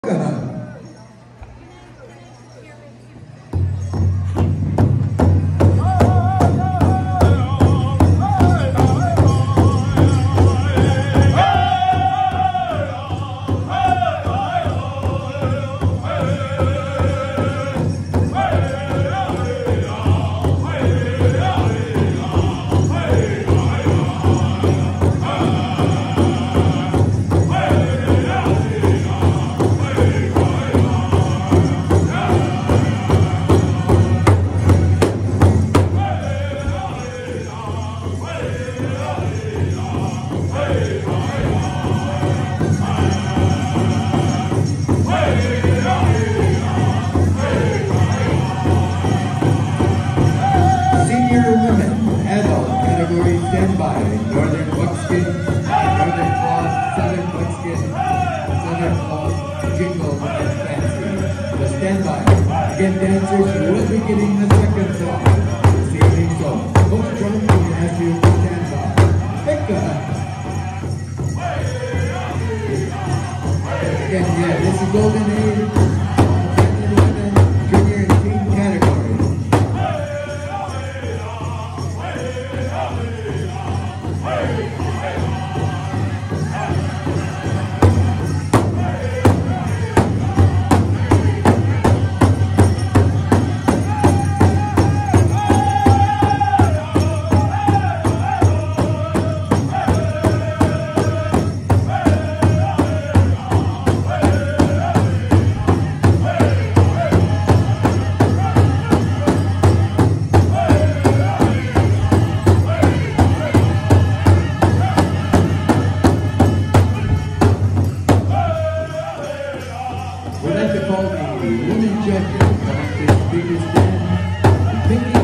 Standby, northern buckskin, northern cloth, southern buckskin, southern cloth, jingle, and fancy. So standby. Again, dancers, you will be getting the second song this evening, so Coach Jones will ask you to stand by. Again, yeah, this is Golden Age, 10-11, junior and teen category. We'd like to call the women judges on this biggest stand.